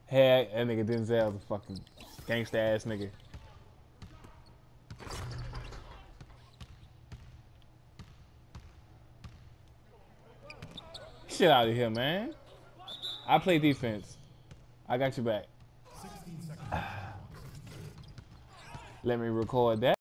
Hey, that nigga Denzel's a fucking gangsta ass nigga. Shit out of here, man. I play defense. I got you back. Let me record that.